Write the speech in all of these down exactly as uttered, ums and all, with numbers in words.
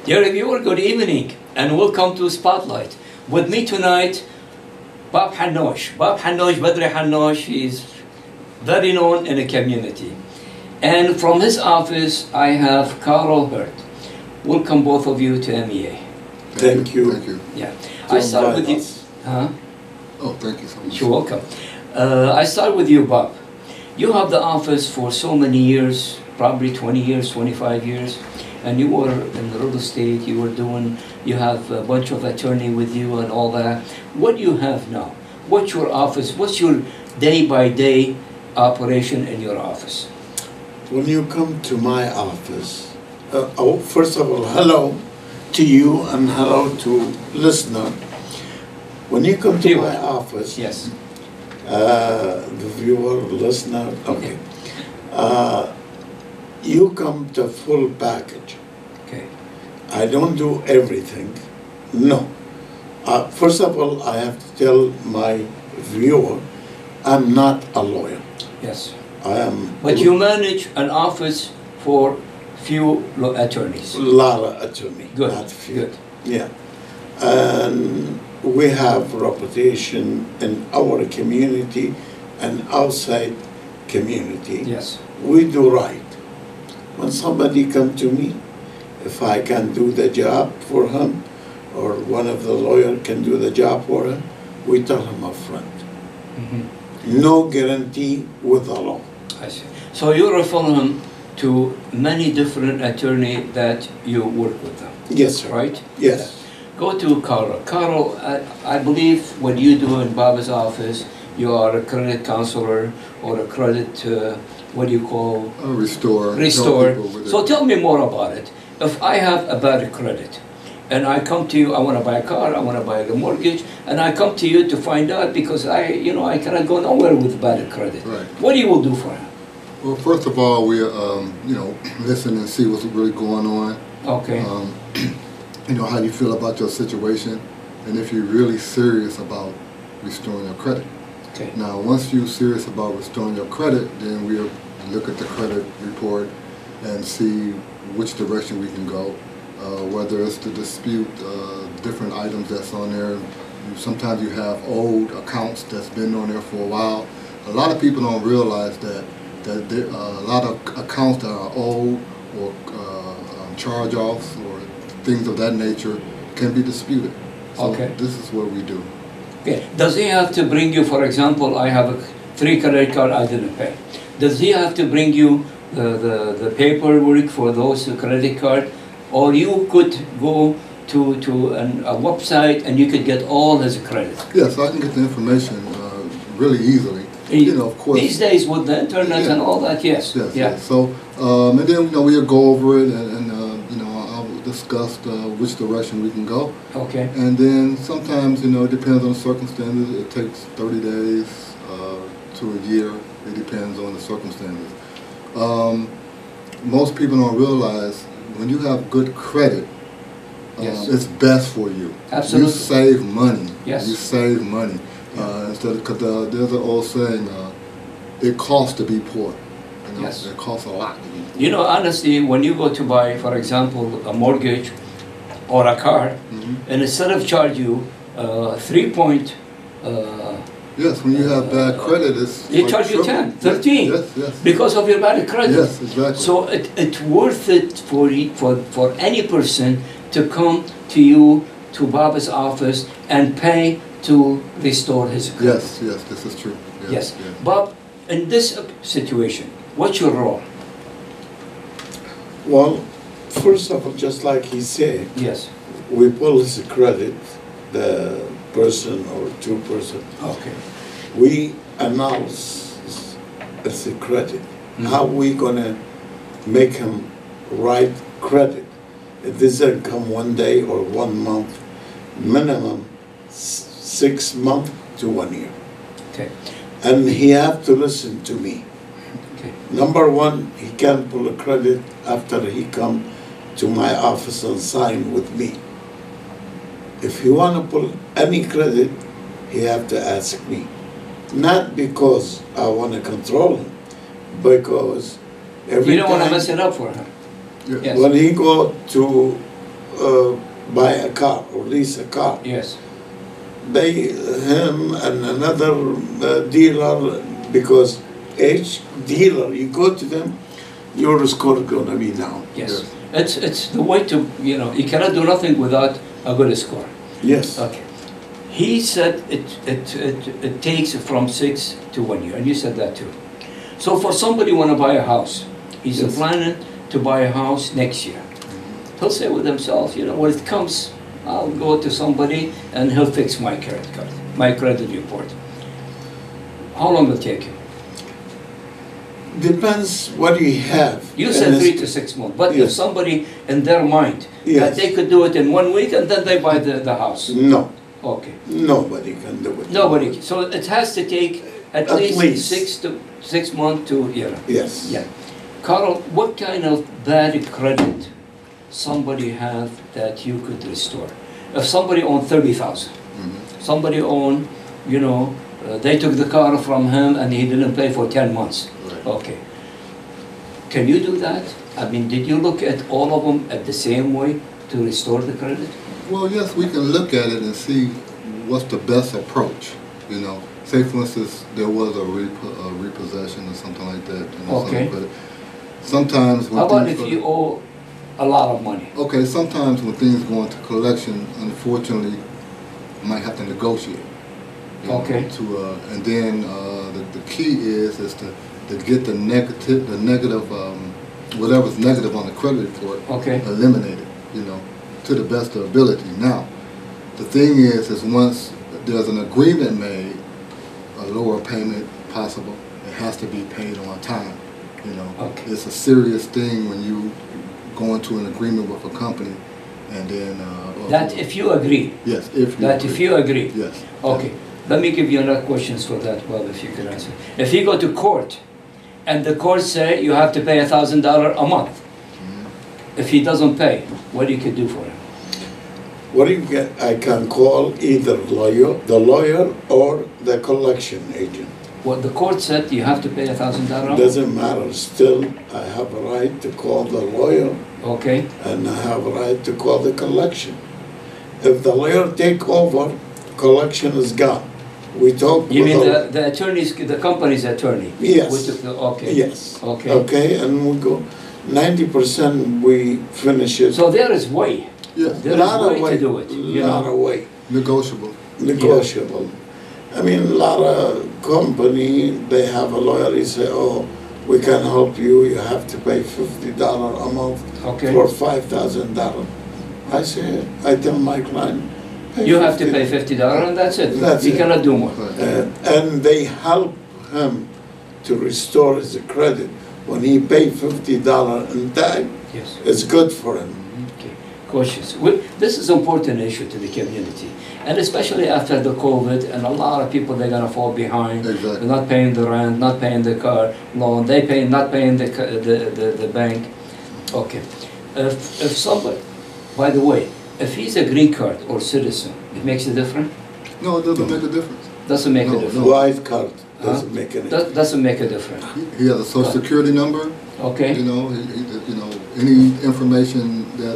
Dear reviewer, good evening and welcome to Spotlight. With me tonight, Bob Hanosh. Bob Hanosh, Badri Hanosh, is very known in the community. And from his office, I have Carl Hurt. Welcome both of you to M E A. Thank you. Thank you. Yeah. I start with you. Huh? Oh, thank you so much. You're welcome. Uh, I start with you, Bob. You have the office for so many years, probably twenty years, twenty-five years, and you were in the real estate, you were doing, you have a bunch of attorney with you and all that. What do you have now? What's your office, what's your day-by-day operation in your office? When you come to my office, uh, oh, first of all, hello to you and hello to listener. When you come to Viewer. my office, Yes. uh, the viewer, listener, okay, uh, you come to full package. Okay. I don't do everything, no. Uh, first of all, I have to tell my viewer, I'm not a lawyer. Yes. I am. But you manage an office for few lo- attorneys. A lot of attorney, Good. not few. Good. Yeah. And we have reputation in our community and outside community. Yes. We do right. When somebody come to me, if I can do the job for him, or one of the lawyer can do the job for him, we tell him up front. Mm-hmm. No guarantee with the law. I see. So you refer him to many different attorney that you work with them, Yes, sir. right? Yes. Go to Carl. Carl, I, I believe what you do in Bob's office, you are a credit counselor or a credit, uh, what do you call? Uh, restore. help Restore. people with So it. tell me more about it. If I have a bad credit and I come to you, I want to buy a car, I want to buy a mortgage, and I come to you to find out because I, you know, I cannot go nowhere with bad credit. Right. What do you will do for him? Well, first of all, we um, you know, listen and see what's really going on. Okay. Um, you know, how you feel about your situation, and if you're really serious about restoring your credit. Okay. Now, once you're serious about restoring your credit, then we'll look at the credit report and see which direction we can go. Uh, whether it's to dispute uh, different items that's on there. You, sometimes you have old accounts that's been on there for a while. A lot of people don't realize that that there are a lot of accounts that are old or uh, um, charge-offs or things of that nature can be disputed. So Okay. this is what we do. Okay. Does he have to bring you, for example, I have a three credit card I didn't pay. Does he have to bring you the, the, the paperwork for those credit card? Or you could go to, to an, a website and you could get all his credit? Yes, I can get the information uh, really easily. You know, of course. These days with the internet Yeah. and all that, yes. Yes, yeah. yes. So, um, and then, you know, we'll go over it and, and uh, you know, I'll discuss uh, which direction we can go. Okay. And then sometimes, you know, it depends on the circumstances. It takes thirty days uh, to a year. It depends on the circumstances. Um, most people don't realize when you have good credit, um, Yes. it's best for you. Absolutely. You save money. Yes. You save money. Uh, instead, because uh, there's an old saying, uh, it costs to be poor. You know? Yes. It costs a lot to be poor. You know, honestly, when you go to buy, for example, a mortgage or a car, Mhm. and instead of charge you uh, three point, uh, Yes, when you have bad credit, it's they like charge you triple. ten, thirteen, Yes, yes. because of your bad credit. Yes, exactly. So it, it's worth it for, y- for, for any person to come to you, to Bob's office, and pay to restore his credit. Yes, yes, this is true. Yes. Bob, in this uh, situation, what's your role? Well, first of all, just like he said, Yes. we pull his credit, the person or two person. Okay. We announce it's a credit. Mhm. How we gonna make him write credit? It doesn't come one day or one month, minimum s- six months to one year. Okay. And he have to listen to me. Okay. Number one, he can't pull a credit after he come to my office and sign with me. If he want to pull any credit, he have to ask me. Not because I want to control him, because every You don't want to time mess it up for him. Yeah. Yes. when he go to uh, buy a car or lease a car. Yes. They, him and another uh, dealer, because each dealer, you go to them, your score is gonna be down. Yes. It's it's the way to, you know, you cannot do nothing without a good score. Yes. Okay. He said it, it, it, it takes from six to one year, and you said that too. So for somebody who want to buy a house, he's Yes. planning to buy a house next year. He'll say with himself, you know, when it comes, I'll go to somebody and he'll fix my credit card, my credit report. How long will it take him? Depends what you have. You And said it's- three to six months, but if Yes. somebody in their mind, that Yes. they could do it in one week and then they buy the, the house. No, Okay. nobody can do it. Nobody, so it has to take at At least least. six to, six months to, you know. Yes. Yeah. Carl, what kind of bad credit somebody have that you could restore? If somebody owned thirty thousand, Mhm. somebody owned, you know, uh, they took the car from him and he didn't pay for ten months. Right. Okay. Can you do that? I mean, did you look at all of them at the same way to restore the credit? Well, yes, we can look at it and see what's the best approach, you know. Say, for instance, there was a, repo- a repossession or something like that. You know, Okay. something, but sometimes when How about things if go- you owe a lot of money? Okay, sometimes when things go into collection, unfortunately, you might have to negotiate. you know, Okay. To uh, and then uh, the, the key is is to, to get the negative the negative um, whatever's negative on the credit report Okay. eliminated. You know, to the best of ability. Now, the thing is, is once there's an agreement made, a lower payment possible, it has to be paid on time. You know, Okay. it's a serious thing when you go into an agreement with a company, and then uh, That if you agree, yes, if you that if you agree. yes, Okay, let me give you another questions for that, Bob, if you can answer. If you go to court, and the court say you have to pay a thousand dollar a month, if he doesn't pay, what you could do for him? What do you get? I can call either lawyer, the lawyer, or the collection agent. What the court said, you have to pay a thousand dollar. Doesn't matter. Still, I have a right to call the lawyer, Okay, and I have a right to call the collection. If the lawyer take over, collection is gone. We talk. you with mean the- the, the attorney's, the company's attorney? Yes. We took the- Okay. Yes. Okay. Okay, and we go. Ninety percent we finish it. So there is way, yes, there is lot of way way, to do it, you lot know? of way. negotiable. Negotiable. I mean, a lot of company, they have a lawyer, he say, oh, we can help you, you have to pay fifty dollars a month Okay. for five thousand dollars. I say, I tell my client, pay You have to fifty. pay fifty dollars and that's it. That's You it. cannot do more. Right. Uh, and they help him to restore his credit. When he pay fifty dollars in time, Yes. it's good for him. Okay, cautious. We- This is an important issue to the community, and especially after the COVID, and a lot of people, they're gonna fall behind. Exactly. They're not paying the rent, not paying the car loan, they pay, not paying the, ca- the, the, the bank. Okay. If, if somebody, by the way, if he's a green card or citizen, it makes a difference? No, it doesn't make a difference. Doesn't make a No, difference? White card doesn't Huh? make any. Does- Doesn't make a difference, He has a social security number. You okay? know, he, he, you know, any information that,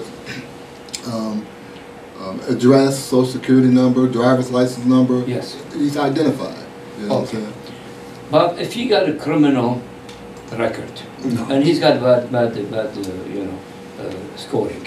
um, um, address, social security number, driver's license number. Yes. He's identified, you know what I'm Okay. saying? But if you got a criminal record, No. and he's got bad, bad, bad, uh, you know, uh, scoring,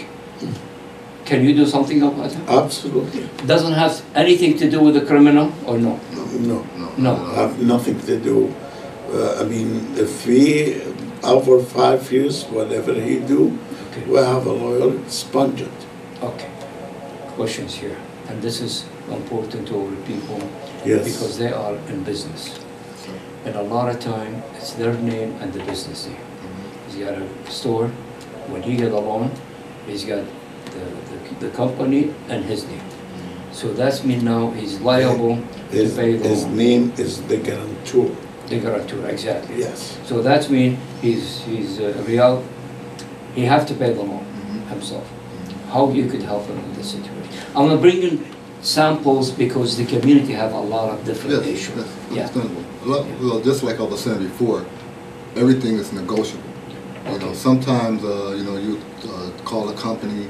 can you do something about it? Absolutely. Doesn't have anything to do with the criminal, or no? No. No. No. not at all. Have nothing to do. Uh, I mean, if he, over five years, whatever he do, Okay. we have a lawyer, sponge it. Okay. Questions here, and this is important to our people Yes. because they are in business, and a lot of time it's their name and the business name. Mhm. He's got a store. When he get a loan, he's got the, the, the company and his name. So that's mean now he's liable His, to pay the his loan. name is the guarantor. The guarantor, exactly. Yes. So that's mean he's, he's uh, real, he have to pay the loan Mhm. himself. How you could help him in this situation? I'm gonna bring in samples because the community have a lot of different Yes, issues. yes, Yeah. understandable. A lot- Well, just like I was saying before, everything is negotiable. You know, Okay. sometimes, uh, you know, you uh, call a company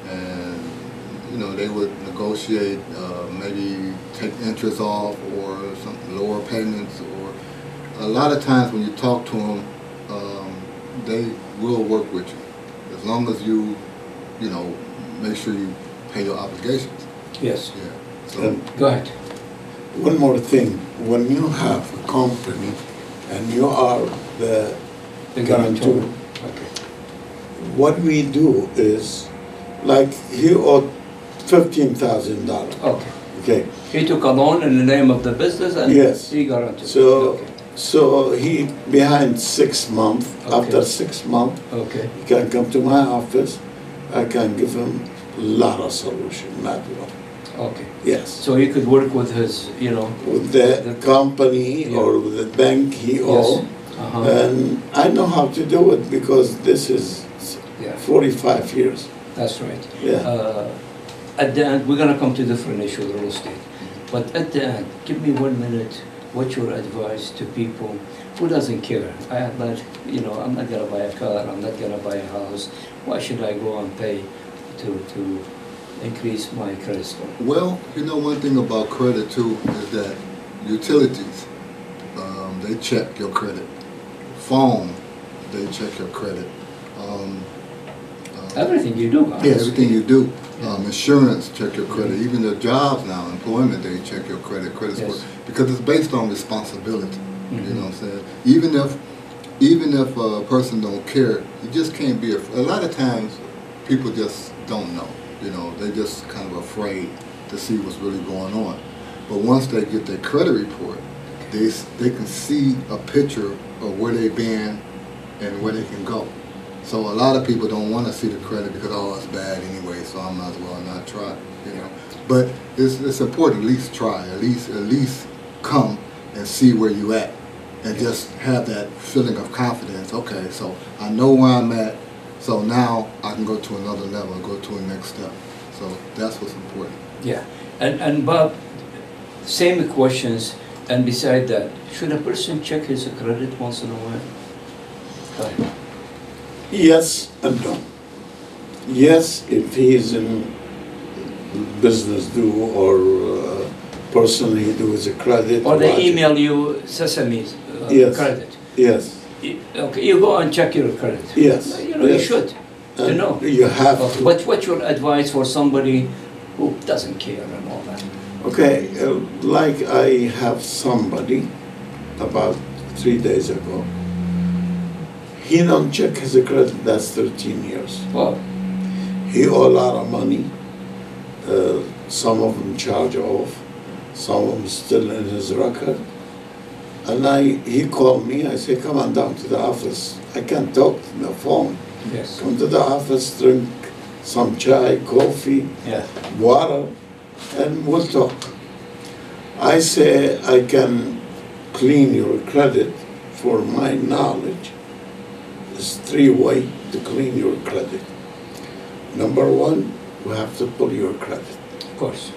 and you know they would negotiate, uh, maybe take interest off or some lower payments, or a lot of times when you talk to them, um, they will work with you as long as you, you know, make sure you pay your obligations. Yes. Yeah. So And Go ahead. one more thing, when you have a company and you are the The guarantor, guarantor. Okay. what we do is, like, he owed fifteen thousand dollars, Okay. okay? He took a loan in the name of the business and Yes. he guaranteed. So, Okay. so he behind six months, Okay. after six months, Okay. he can come to my office, I can give him a lot of solution, not one. Okay. Yes. So he could work with his, you know. With the The- company Yeah. or with the bank he Yes. owed. Uh-huh. And I know how to do it because this is Yeah. forty-five years. That's right. Yeah. Uh, at the end, we're gonna come to different issue of real estate. But at the end, give me one minute. What's your advice to people who doesn't care? I am not, you know, I'm not gonna buy a car. I'm not gonna buy a house. Why should I go and pay to to increase my credit score? well, you know, one thing about credit too is that utilities, um, they check your credit. Phone, they check your credit. Um, uh, Everything you do. Yeah, honestly. everything you do. Yeah. Um, insurance, check your credit. Even the jobs now, employment, they check your credit, credit Yes. score, because it's based on responsibility. You Mhm. know what I'm saying? Even if, even if a person don't care, you just can't be. af- A lot of times, people just don't know. You know, they just kind of afraid to see what's really going on. But once they get their credit report, they s- they can see a picture of where they've been and where they can go. So a lot of people don't want to see the credit because, oh, it's bad anyway, so I might as well not try. You know, but it's it's important at least try, at least at least come and see where you at, and just have that feeling of confidence. Okay, so I know where I'm at, so now I can go to another level, go to a next step. So that's what's important. Yeah, and and Bob, same questions. And beside that, should a person check his credit once in a while? Go ahead. Yes and no. Yes, if he is in business do or uh, personally do his credit. Or they watch- email you Sesame uh, Yes. credit. Yes, Y- Okay, you go and check your credit. yes. You know, you yes. should to And know. You have Okay, to. But what's your advice for somebody who doesn't care and all that? Okay, uh, like I have somebody about three days ago. He don't check his credit, that's thirteen years. Well, He owe a lot of money. Uh, some of them charge off, some of them still in his record. And I, he called me, I said, come on down to the office. I can't talk on the phone. yes. Come to the office, drink some chai, coffee, Yeah. water, and we'll talk. I say I can clean your credit for my knowledge. There's three ways to clean your credit. Number one, we have to pull your credit. Of course.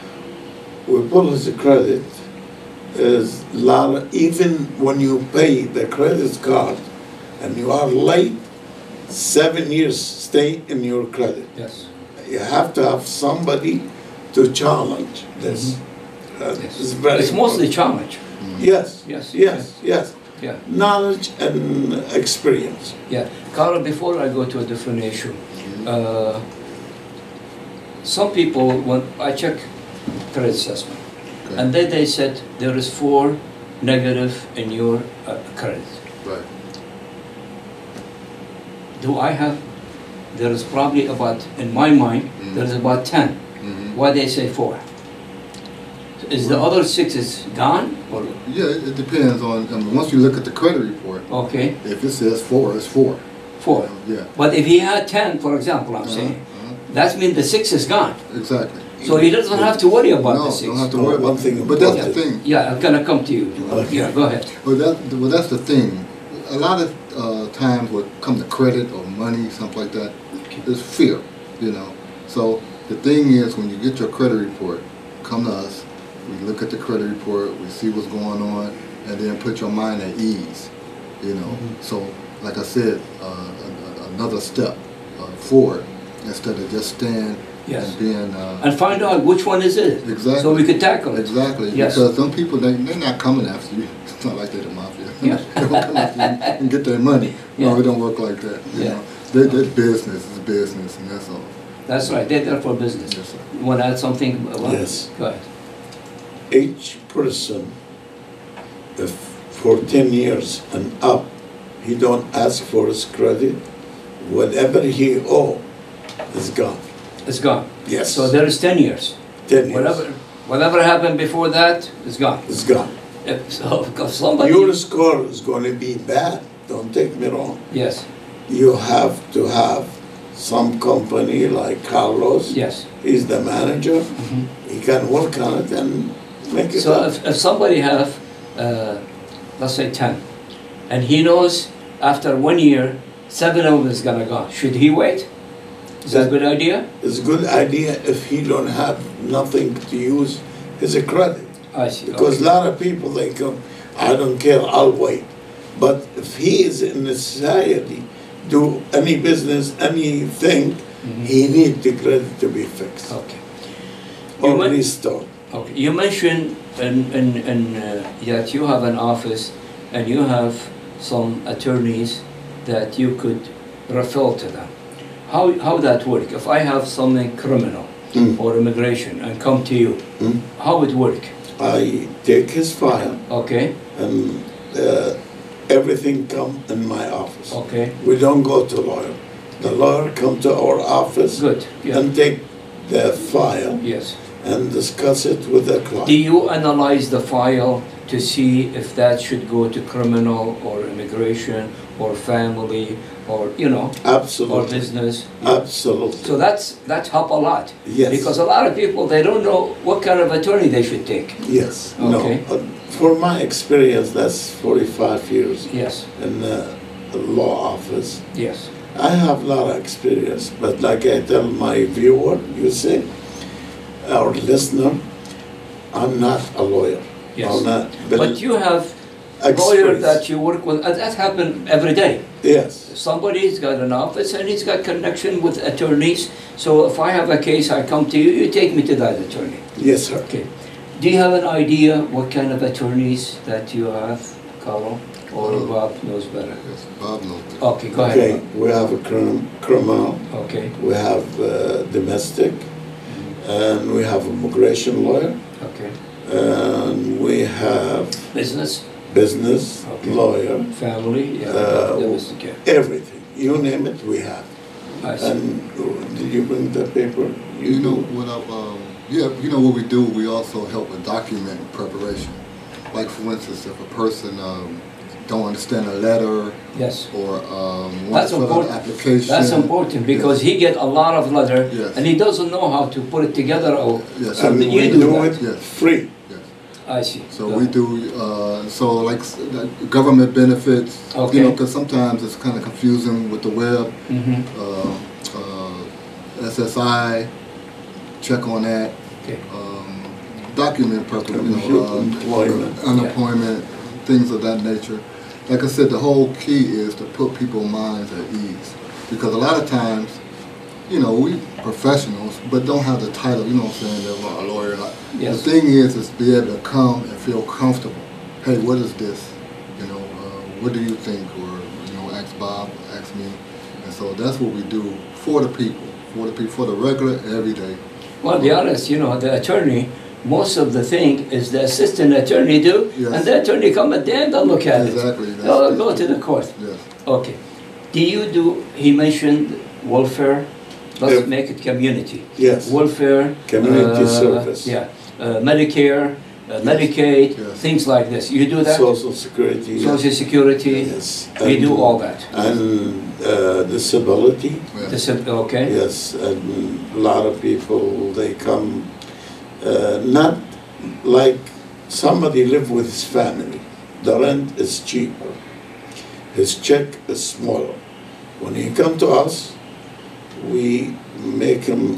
We pull his credit is a lot of, even when you pay the credit card and you are late, seven years stay in your credit. Yes. You have to have somebody to challenge this. Uh, Yes. It's very It's mostly important. challenge. Yes, Yes. yes, yes. Yeah. Knowledge and experience. Yeah. Carl, before I go to a different issue, uh, some people, when I check credit assessment, Okay. and then they said there is four negative in your uh, credit. Right. Do I have, there is probably about, in my mind, Mhm. there is about ten. Mhm. Why they say four? Is the other six is gone, or, Yeah, it, it depends on. I mean, once you look at the credit report, okay, if it says four, it's four. four. Yeah. But if he had ten, for example, I'm Uh-huh, saying, uh-huh. that means the six is gone. Exactly. So he doesn't have to worry about no, the six. don't have to No, worry one about thing But that's about the it. thing. Yeah, I'm gonna come to you. Okay. Yeah, go ahead. Well, that, well, that's the thing. A lot of uh, times when it comes to credit or money, something like that, there's fear, you know. So the thing is, when you get your credit report, come to us. We look at the credit report, we see what's going on, and then put your mind at ease, you know. Mhm. So, like I said, uh, a- a- another step uh, forward instead of just staying Yes. and being. Uh, And find out which one is it. Exactly. So we could tackle it. Exactly. Yes. Because some people, they, they're not coming after you. It's not like they're the mafia. Yeah. They don't come after you and get their money. Yeah. No, it don't work like that. You Yeah. know, they, they're business. It's business, and that's all. That's right, they're there for business. Yes, sir. You want to add something? Well, Yes. Go ahead. Each person, if for ten years and up, he don't ask for his credit, whatever he owe is gone. It's gone. Yes. So there is ten years. ten years. Whatever, whatever happened before that is gone. It's gone. If, so if somebody. Your score is going to be bad. Don't take me wrong. Yes. You have to have some company like Carlos. Yes. He's the manager. Mhm. He can work on it and make it So up. if, if somebody have, uh, let's say ten, and he knows after one year, seven of them is gonna go, should he wait? Is that a good idea? It's a good idea if he don't have nothing to use his credit. I see. Because Okay. a lot of people, they come, I don't care, I'll wait. But if he is in the society, do any business, anything, Mhm. he need the credit to be fixed Okay. or You men- restored. Okay. You mentioned in, in, in, uh, that you have an office and you have some attorneys that you could refer to them. How, how that work? If I have something criminal Mm. or immigration and come to you, Mm. how it work? I take his file Okay. and uh, everything come in my office. Okay. We don't go to lawyer. The lawyer come to our office Good. Yeah. and take the file Yes. and discuss it with the Do client. you analyze the file to see if that should go to criminal or immigration or family or, you know, or Absolutely. business? Absolutely. So that's, that's help a lot. Yes. Because a lot of people, they don't know what kind of attorney they should take. Yes. Okay. No. But for my experience, that's forty-five years Yes, in the law office. yes. I have a lot of experience, but like I tell my viewer, you say, our listener, I'm not a lawyer. Yes. I'm not. But you have lawyer experience. that you work with, and that happens every day. Yes. Somebody's got an office and he's got connection with attorneys. So if I have a case, I come to you, you take me to that attorney. Yes, sir. Okay. Do you have an idea what kind of attorneys that you have, Carlo? Or Uh, Bob knows better? Yes, Bob knows. that. Okay, go Okay, ahead. we have a crim- criminal, Bob. Okay, we have uh, domestic, and we have immigration lawyer, okay. and we have Business, business Okay. lawyer, family, yeah, Uh, domestic, yeah. everything. You name it, we have. I see. And uh, did you bring the paper? You know what I, um, yeah, you know what we do, we also help with document preparation. Like for instance, if a person um, don't understand a letter Yes. or um, That's wants to fill out an important. application. That's important because he get a lot of letter Yes. and he doesn't know how to put it together. Or Yes. so And that we you do do that. it Yes. free. Yes. I see. So Go we ahead. do, uh, so like s- like government benefits, Okay. you know, because sometimes it's kind of confusing with the web. Mhm. Uh, uh, S S I, check on that. Okay. Um, document purpose, you know, uh, Employment. unemployment, things of that nature. Like I said, the whole key is to put people's minds at ease. Because a lot of times, you know, we professionals, but don't have the title, you know what I'm saying, they're a lawyer. Like, Yes. The thing is, is be able to come and feel comfortable. Hey, what is this? You know, uh, what do you think? Or, you know, ask Bob, ask me. And so that's what we do for the people, for the people, for the regular, everyday. Well, be honest, you know, the attorney, most of the thing is the assistant attorney do, Yes. and the attorney come at the end and look at Exactly, it. that's They'll it. go to the court. Yes. Okay. Do you do, he mentioned welfare, let's Yeah. make it community. Yes. Welfare. Community uh, service. Yeah. Uh, Medicare, uh, Medicaid, Yes. things like this. You do that? Social security. yes. Social Security? Yes. We do And- all that. And uh, disability. Yeah. This is- okay? Yes, and a lot of people, they come, uh, not like somebody live with his family. The rent is cheaper. His check is smaller. When he come to us, we make him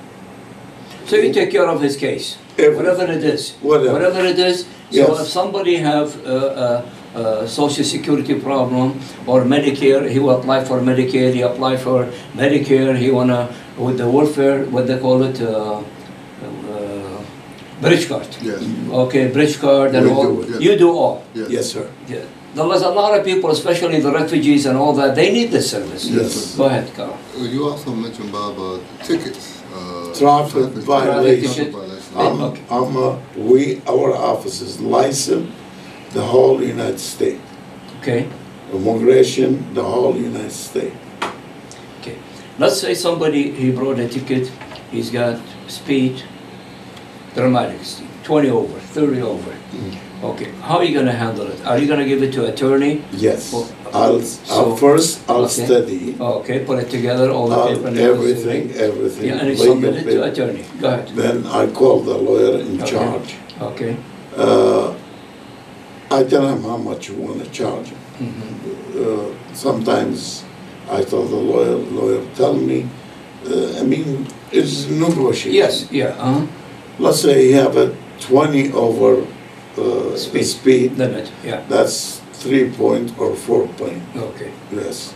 So you take care of his case, Everything. whatever it is. Whatever. it is. So Yes. if somebody have a, a, a social security problem or Medicare, he will apply for Medicare, he apply for Medicare, he wanna with the warfare, what they call it, uh, uh, bridge card. Yes. Okay, bridge card and We all. do it, yes. You do all. Yes. Yes, sir. Yeah. There's a lot of people, especially the refugees and all that, they need this service. Yes. Go ahead, Carl. Uh, You also mentioned, Bob, uh, tickets. uh, Traffic violation. ticket. violation. I'm, Okay. I'm a, we, our office is licensed the whole United States. Okay. Immigration, the whole United States. Okay. Let's say somebody, he brought a ticket, he's got speed, dramatic speed, twenty over, thirty over. Mm. Okay. How are you going to handle it? Are you going to give it to attorney? Yes. Well, I'll, so- I'll first, I'll okay. study Okay, put it together, all the uh, paper and everything, everything. Yeah, and it's legal submitted to paper. attorney. Go ahead. Then I call the lawyer in Okay. charge. Okay. Uh, I tell him how much you want to charge him. Mhm. Uh, sometimes I tell the lawyer, lawyer tell me, uh, I mean, it's negotiation. Yes, yeah, uh-huh. Let's say you have a twenty over uh, Speed. speed, Limit, yeah. that's three point or four point, Okay. yes.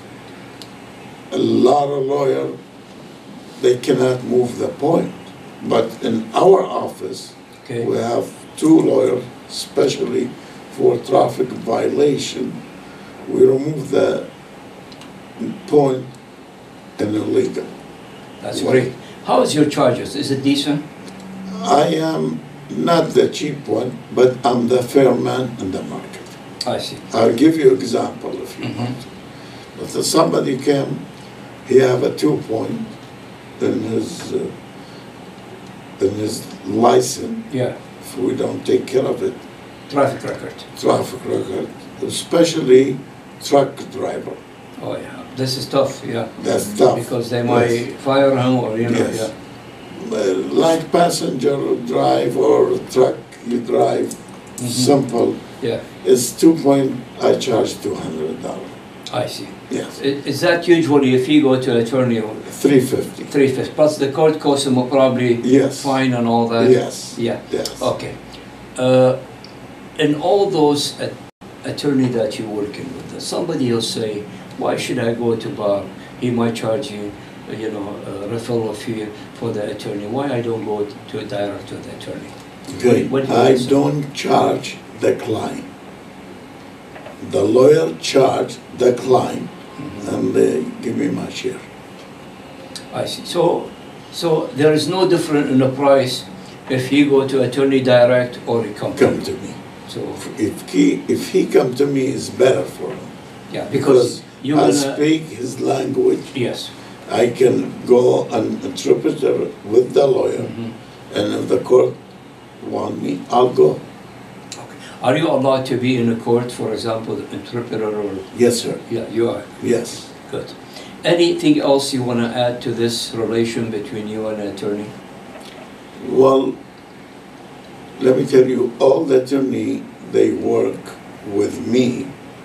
A lot of lawyer, they cannot move the point. But in our office, Okay. we have two lawyers, especially for traffic violation. We remove the point in illegal. That's great. How is your charges? Is it decent? I am not the cheap one, but I'm the fair man in the market. I see. I'll give you example if you Mhm. want. If somebody came, he have a two point in his uh, in his license. Yeah. If we don't take care of it, Traffic record. traffic record, especially truck driver. Oh, yeah. This is tough, yeah. That's tough. Because they might fire him or, you know, Yes. yeah. Uh, Like passenger drive or truck you drive, Mhm. simple. Yeah, It's two point. I charge two hundred dollars. I see. Yes, I- Is that usually if you go to attorney, three fifty. three fifty, plus the court costs him probably Yes. fine and all that? Yes. Yeah, Yes. okay. Uh, in all those at- attorney that you're working with, somebody will say, why should I go to Bob? He might charge you, uh, you know, a referral fee for the attorney. Why I don't go to direct to the attorney? Okay. What do you I say? don't charge the client. The lawyer charge the client, Mhm. and they give me my share. I see. So, so there is no difference in the price if he go to attorney direct or he come to Come you. to me. So, If he if he come to me, it's better for him yeah, because you I gonna, speak his language. yes. I can go and interpreter with the lawyer, Mhm. and if the court want me, I'll go. Are you allowed to be in a court, for example, the interpreter or, Yes, sir. yeah, you are, Yes. good. Anything else you want to add to this relation between you and the attorney? Well, let me tell you, all the attorney, they work with me.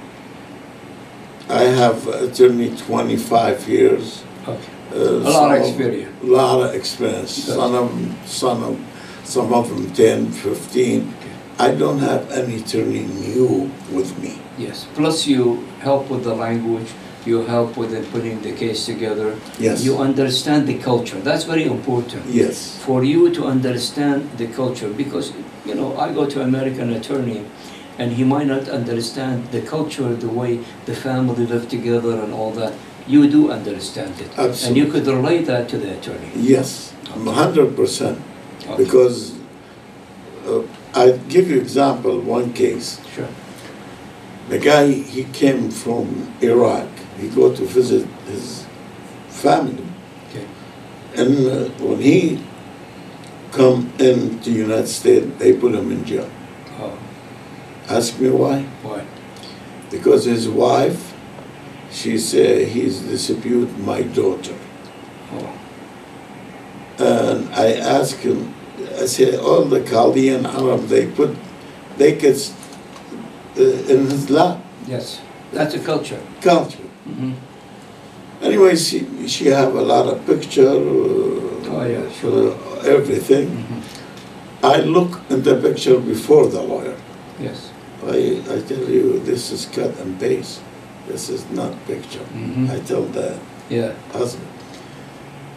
I have attorney twenty-five years. Okay. Uh, A lot some of experience. Lot of experience. Good. Some of them, some of, some of them ten, fifteen. Okay. I don't have any attorney new with me. Yes, plus you help with the language, you help with the putting the case together. Yes. You understand the culture, that's very important. Yes. For you to understand the culture, because, you know, I go to American attorney, and he might not understand the culture, the way the family live together and all that. You do understand it. Absolutely. And you could relate that to the attorney. Yes, a hundred percent. Okay. Because uh, I give you example, one case. Sure. The guy, he came from Iraq. He go to visit his family. Okay. And uh, when he come into United States, they put him in jail. Oh, Ask me why? why? Because his wife, she said he's dispute my daughter. Oh, And I asked him, I said, all the Chaldean Arab, they put, they get uh, in his lap yes, that's a culture. culture. Mhm. Anyway, she, she have a lot of picture, uh, Oh, yeah, sure. uh, everything. Mhm. I look in the picture before the lawyer. Yes. I, I tell you, this is cut and paste. This is not picture. Mhm. I tell the Yeah. husband.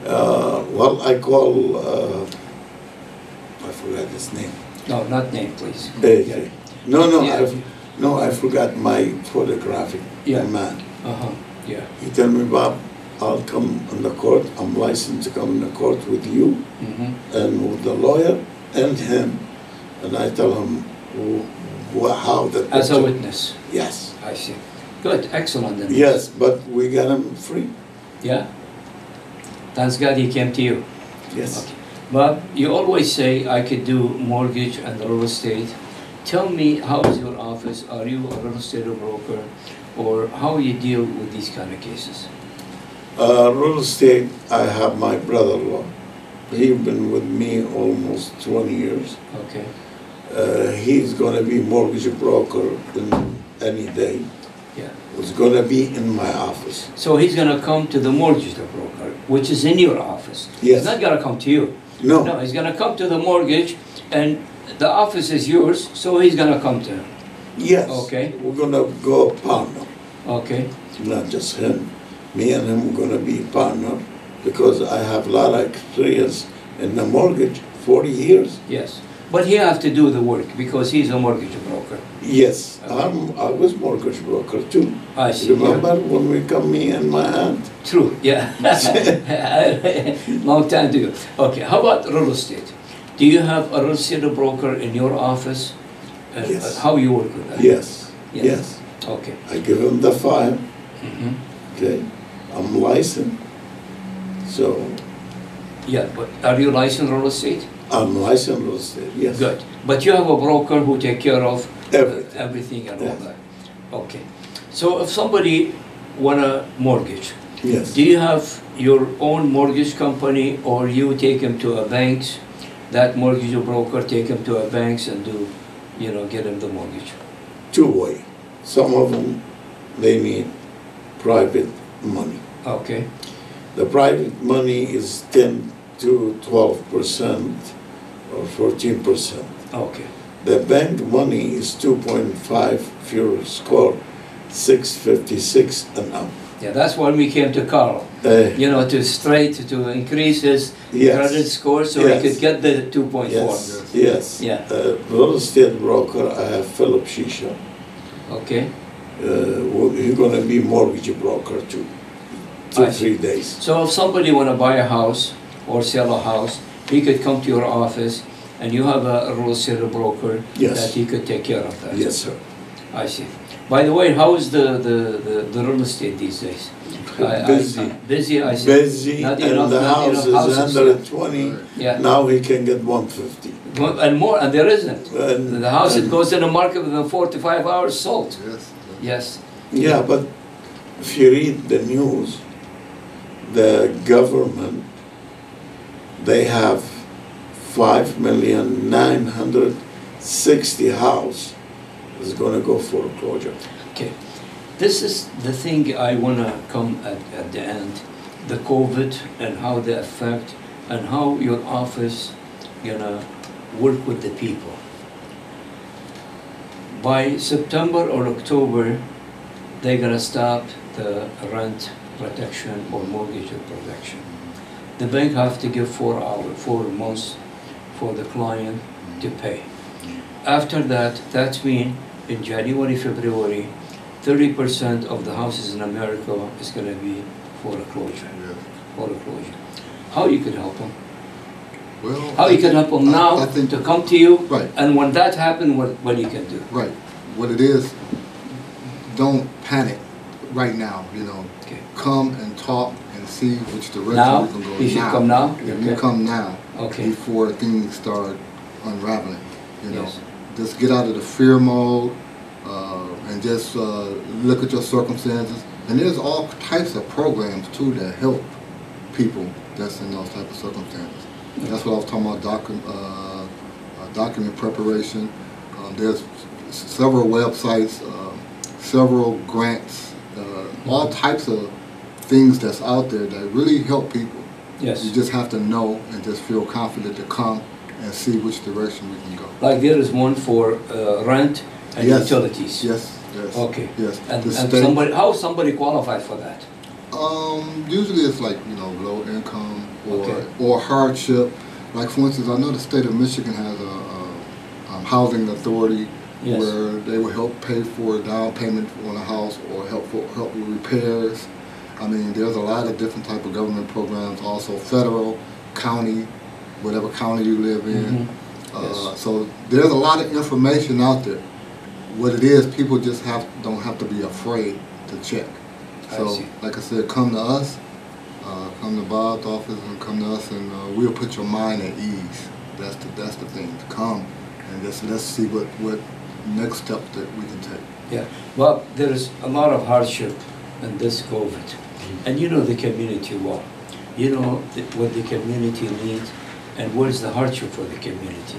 Uh, well, I call, uh, I forgot his name. No, not name, please. Uh, No, no, Yeah. I, no, I forgot my photographic Yeah. man. Uh-huh, yeah. He tell me, Bob, I'll come in the court, I'm licensed to come in the court with you Mm-hmm. and with the lawyer and him. And I tell him wh- wh- how the As a picture- witness. Yes, I see. Good, excellent. Then. yes, but we got him free. Yeah? Thanks God he came to you. Yes. Okay. But you always say I could do mortgage and real estate. Tell me, how is your office? Are you a real estate broker? Or how you deal with these kind of cases? Uh, real estate, I have my brother-in-law. He's been with me almost twenty years. Okay. Uh, he's gonna be mortgage broker in any day. Yeah. It's gonna be in my office. So he's gonna come to the mortgage broker, which is in your office. Yes. He's not gonna come to you. No, No, he's gonna come to the mortgage, and the office is yours, so he's gonna come to him. yes. Okay. We're gonna go partner, Okay. not just him. Me and him are gonna be partner because I have a lot of experience in the mortgage, forty years. Yes. But he have to do the work because he's a mortgage broker. Yes, Okay. I'm, I was mortgage broker too. I see. Remember when we come, me and my aunt? True, yeah. Long time ago. Okay, how about real estate? Do you have a real estate broker in your office? Uh, Yes. How you work with that? Yes, Yes. yes. Okay. I give him the file, Mhm. okay? I'm licensed, so Yeah, but are you licensed real estate? I'm licensed real estate, yes. Good. But you have a broker who take care of Everything. everything and all Yes. that. Okay. So if somebody want a mortgage, Yes. do you have your own mortgage company or you take them to a banks? That mortgage broker take them to a banks and do, you know, get them the mortgage. Two way. Some of them, they need private money. Okay. The private money is ten to twelve percent or fourteen percent. Okay. The bank money is two point five if you score six fifty-six and up. Yeah, that's why we came to Carl. Uh, You know, to straight to increase his Yes. credit score so Yes. he could get the two point four. Yes, yes. Yeah. Uh, real estate broker, I have Philip Shisha. Okay. Uh, well, he's gonna be mortgage broker too. Two, I see. three days. So if somebody want to buy a house or sell a house, he could come to your office and you have a real estate broker Yes. that he could take care of that. Yes, sir. I see. By the way, how is the, the, the, the real estate these days? I- I- Busy. Busy, I see. Busy, Not and enough- the not house enough is houses. under twenty. Yeah. Now he can get one fifty. Well, and more, and there isn't. And- The house, it and- goes in the market within forty-five hours sold. Yes. Yes. Yeah, but if you read the news, the government, they have five million nine hundred sixty house is gonna go foreclosure. Okay. This is the thing I want to come at, at the end. The COVID and how they affect and how your office gonna work with the people. By September or October, they're gonna stop the rent protection or mortgage protection. The bank have to give four hour, four months for the client to pay. After that, that means in January, February, thirty percent of the houses in America is gonna be foreclosure, Yes. foreclosure. How you could help them? Well. How you can help them I- now I think, to come to you? Right. And when that happens, what, what you can do? right. What it is, don't panic right now, you know. Okay. Come and talk and see which direction Now? we can go now. You should come now? If Okay. you come now, Okay. before things start unraveling, you know. Yes. Just get out of the fear mode uh, and just uh, look at your circumstances. And there's all types of programs too that help people that's in those type of circumstances. That's what I was talking about, docu uh, uh, document preparation. Um, there's s- several websites, um, several grants, uh, all types of things that's out there that really help people. Yes. You just have to know and just feel confident to come and see which direction we can go. Like there is one for uh, rent and Yes. utilities. Yes, yes. Okay. Yes. And, The and state- somebody, how somebody qualified for that? Um, usually it's like, you know, low income or Okay. or hardship. Like for instance, I know the state of Michigan has a, a um, housing authority Yes. where they will help pay for a down payment on a house or help for, help with repairs. I mean, there's a lot of different type of government programs, also federal, county, whatever county you live in. Mhm. Uh, Yes. So there's a lot of information out there. What it is, people just have don't have to be afraid to check. I So, see. like I said, come to us, uh, come to Bob's office, and come to us, and uh, we'll put your mind at ease. That's the that's the thing. Come and just let's see what what next step that we can take. Yeah, well, there is a lot of hardship in this COVID, and you know the community well. You know the, what the community needs, and what is the hardship for the community.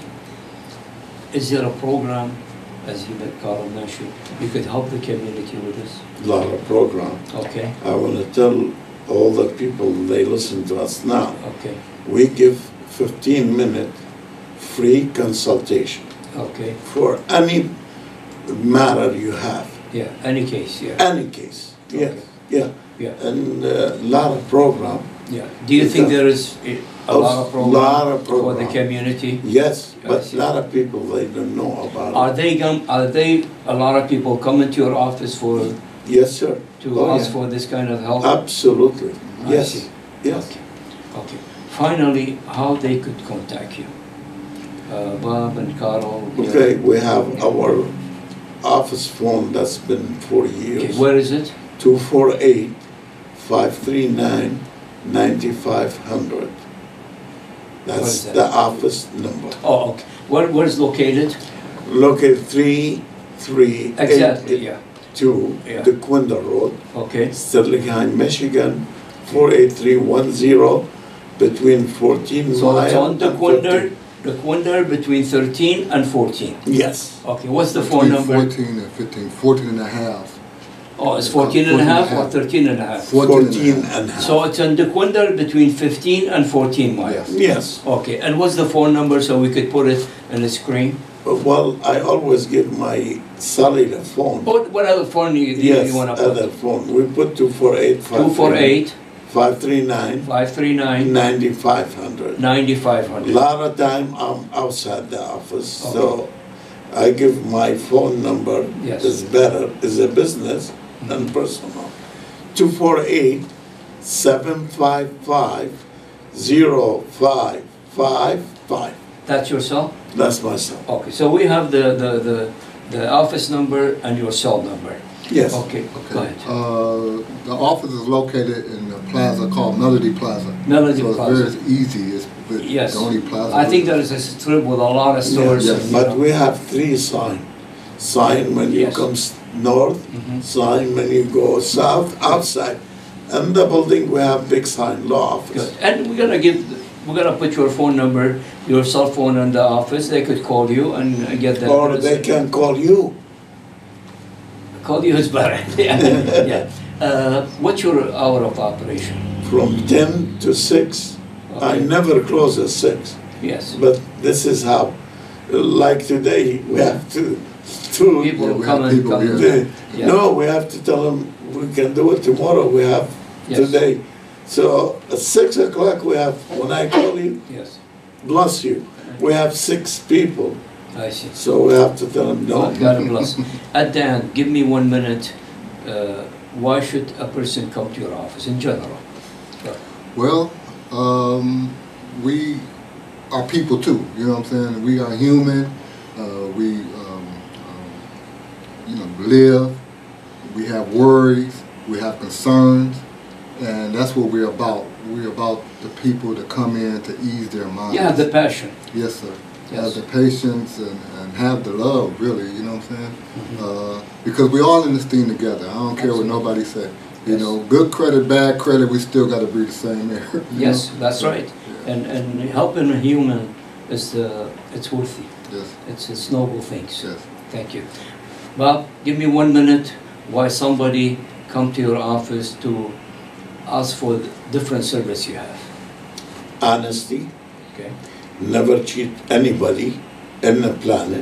Is there a program, as you met Carl mentioned, you could help the community with this? Lot of program. Okay, I want to tell all the people, they listen to us now. okay, We give fifteen minute free consultation okay. for any matter you have, Yeah, any case, yeah, any case. Yes, Okay. yeah. yeah, And a lot of program. yeah. Do you think there is a a lot of program Lot of for the program. community? Yes, I but see. a lot of people, they don't know about Are it. they, gum- are they, a lot of people coming to your office for, Yes, sir. to Oh, ask yeah. for this kind of help? Absolutely. I Yes, see. yes. Okay, okay. Finally, how they could contact you? Uh, Bob and Carl? you know. Okay, we have our office phone that's been for Okay, years. where is it? two four eight, five three nine, nine five hundred. What That's is that? the office number. Oh, okay. Where, where is located? Located three three Exactly, eight yeah. two, Yeah. the Quinda Road, Okay, Sterling Heights, Michigan, four eight three one zero, between fourteen so mile it's on the and Quinder, fifteen. the Quinder between thirteen and fourteen. Yes, Okay, what's the phone Between number? fourteen and fifteen, fourteen and a half. Oh, it's fourteen and a half or thirteen and a half? Fourteen and a fourteen half. and a half. So it's on the Quinder between fifteen and fourteen miles? Yes. Yes, Okay, and what's the phone number so we could put it on the screen? well, I always give my cellular phone. What, what other phone do you, do you Yes, wanna other put? phone. We put two four eight, Two four eight, five three nine, five three nine, ninety five hundred. ninety five A hundred. lot of time I'm outside the office, so I give my phone number. Yes. Is better, is a business than personal. two four eight, seven five five, zero five five five. That's your cell? That's my cell. Okay, so we have the, the, the, the office number and your cell number. Yes. Okay, go ahead. Uh, the office is located in a plaza called Melody Plaza. Melody so Plaza. it's very easy. It's the Yes. the only plaza. I think there is a strip with a lot of stores. yes, and, you But know. we have three sign. Sign when you Yes. come s- north, Mhm. sign when you go south, outside. And the building, we have big sign, law office. Good. And we're gonna give, we're gonna put your phone number, your cell phone in the office. They could call you and get that. Or they can call you. Call you is better. Yeah, yeah. Uh, what's your hour of operation? From ten to six. I Okay. never close at six, Yes. but this is how. Like today, we have to, to People Yeah, we come have and people come. here. the- Yeah. no, we have to tell them we can do it tomorrow. We have Yes. today. So at six o'clock, we have, when I call you, Yes, bless you, we have six people. I see. So we have to tell them no. God God bless. At the end, give me one minute. Uh, why should a person come to your office in general? Well, um, we are people too. You know what I'm saying? We are human. Uh, we, um, um, you know, live. We have worries. We have concerns, and that's what we're about. We're about the people to come in to ease their minds. You have the passion. Yes, sir. Yes. Have the patience and, and have the love, really, you know what I'm saying? Mhm. Uh, because we're all in this thing together. I don't care what Absolutely. nobody say. You Yes. know, good credit, bad credit, we still got to breathe the same air. you Yes, know? that's right. Yeah. And and helping a human is the it's worthy. Yes, It's it's noble things. yes. Thank you. Bob, give me one minute why somebody come to your office to ask for the different service you have. Honesty, Okay. never cheat anybody in the planet.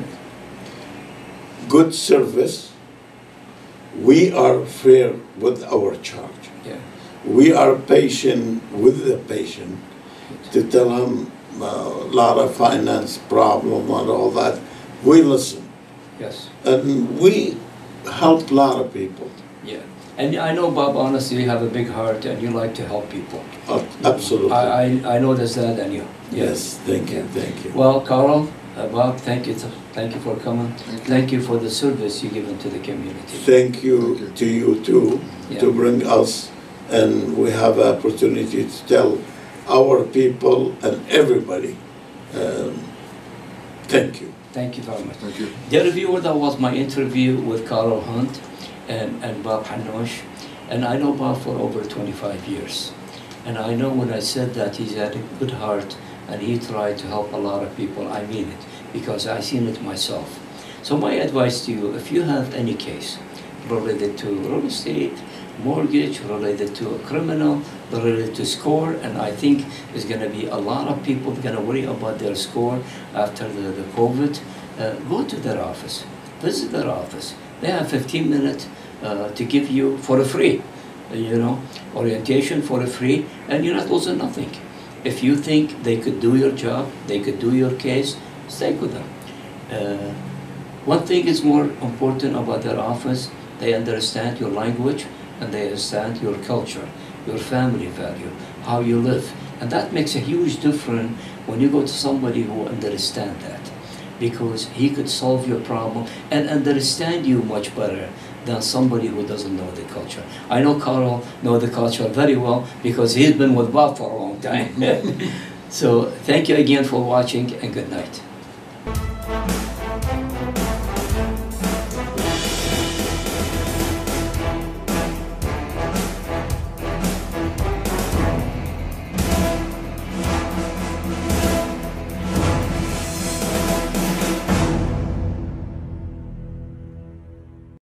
Good service. We are fair with our charge. Yeah. we are patient with the patient to tell him a lot of finance problem and all that. We listen. Yes. And we help a lot of people. Yeah. And I know, Bob, honestly, you have a big heart and you like to help people. Uh, Absolutely. I, I, I noticed that in you. Yes, thank you, thank you. Well, Carl, uh, Bob, thank you, to, thank you for coming. Thank you. Thank you for the service you given to the community. Thank you Thank you. to you too, Yeah. to bring us, and we have an opportunity to tell our people and everybody, um, thank you. Thank you very much. Thank you. Dear reviewer, that was my interview with Carl Hunt and, and Bob Hanosh. And I know Bob for over twenty-five years. And I know when I said that he's had a good heart and he tried to help a lot of people, I mean it, because I've seen it myself. So my advice to you, if you have any case related to real estate, mortgage, related to a criminal, related to score, and I think there's going to be a lot of people going to worry about their score after the, the COVID, uh, go to their office, visit their office. They have fifteen minutes uh, to give you for free, you know, orientation for free, and you're not losing nothing. If you think they could do your job, they could do your case, stay with them. Uh, one thing is more important about their office, they understand your language and they understand your culture, your family value, how you live. And that makes a huge difference when you go to somebody who understands that, because he could solve your problem and understand you much better than somebody who doesn't know the culture. I know Carl knows the culture very well because he's been with Bob for a long time. So thank you again for watching and good night.